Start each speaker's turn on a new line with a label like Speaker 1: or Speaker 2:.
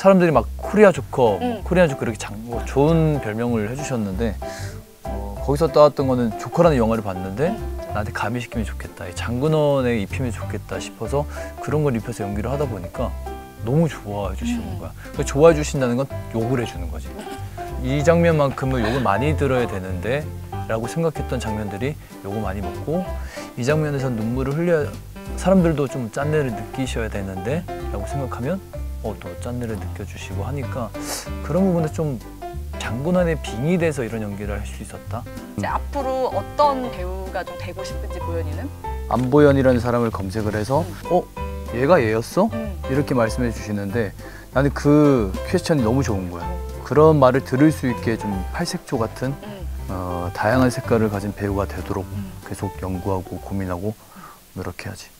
Speaker 1: 사람들이 막 코리아 조커, 코리안 조커 이렇게 좋은 별명을 해주셨는데 거기서 따왔던 거는 조커라는 영화를 봤는데 나한테 가미시키면 좋겠다, 이 장근원에 입히면 좋겠다 싶어서 그런 걸 입혀서 연기를 하다 보니까 너무 좋아해 주시는 거야. 좋아해 주신다는 건 욕을 해주는 거지. 이 장면만큼은 욕을 많이 들어야 되는데 라고 생각했던 장면들이 욕을 많이 먹고, 이 장면에서 눈물을 흘려야 사람들도 좀 짠내를 느끼셔야 되는데 라고 생각하면 또 짠내를 느껴주시고 하니까 그런 부분에 좀 장근원의 빙의 돼서 이런 연기를 할 수 있었다.
Speaker 2: 이제 앞으로 어떤 배우가 좀 되고 싶은지 보현이는?
Speaker 1: 안보현이라는 사람을 검색을 해서 얘가 얘였어? 이렇게 말씀해 주시는데 나는 그 퀘스천이 너무 좋은 거야. 그런 말을 들을 수 있게 좀 팔색조 같은 다양한 색깔을 가진 배우가 되도록 계속 연구하고 고민하고 노력해야지.